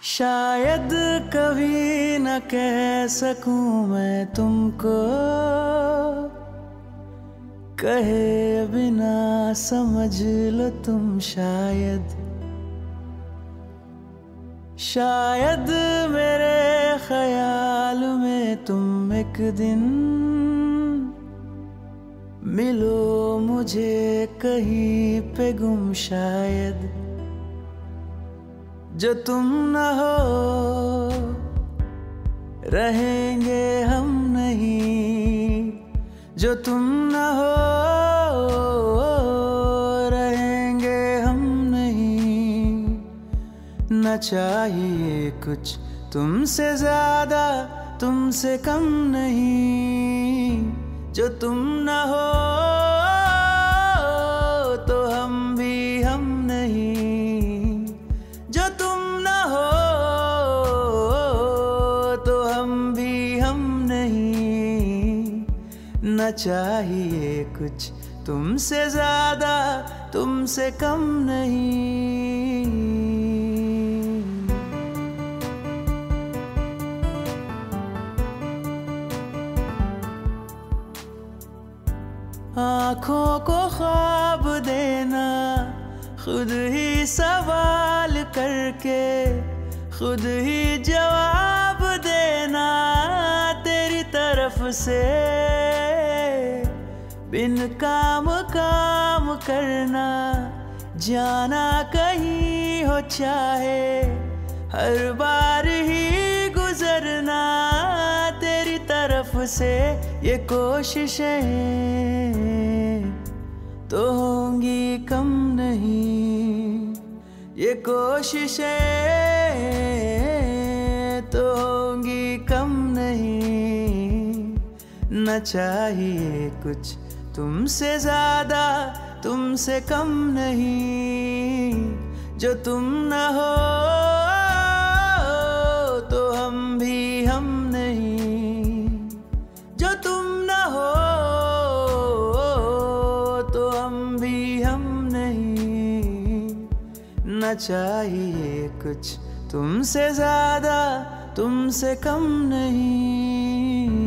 शायद कभी न कह सकूं मैं तुमको, कहे बिना समझ लो तुम शायद मेरे ख्याल में तुम एक दिन मिलो मुझे कहीं पे गुम। शायद जो तुम न हो रहेंगे हम नहीं, जो तुम न हो रहेंगे हम नहीं। न चाहिए कुछ तुमसे ज्यादा तुमसे कम नहीं, जो तुम न हो तो हम भी हम नहीं, जो तुम न हो तो हम भी हम नहीं। न चाहिए कुछ तुमसे ज्यादा तुमसे कम नहीं। आँखों को ख्वाब देना खुद ही सवाल करके, खुद ही जवाब देना तेरी तरफ से। बिन काम करना जाना कहीं हो चाहे, हर बार ही गुजरना तेरी तरफ से। ये कोशिशें तो होंगी कम नहीं, ये कोशिशें तो होंगी कम नहीं। न चाहिए कुछ तुमसे ज्यादा तुमसे कम नहीं, जो तुम न हो तो हम भी हम नहीं, जो तुम न हो तो हम भी हम नहीं। न चाहिए कुछ तुमसे ज्यादा तुमसे कम नहीं।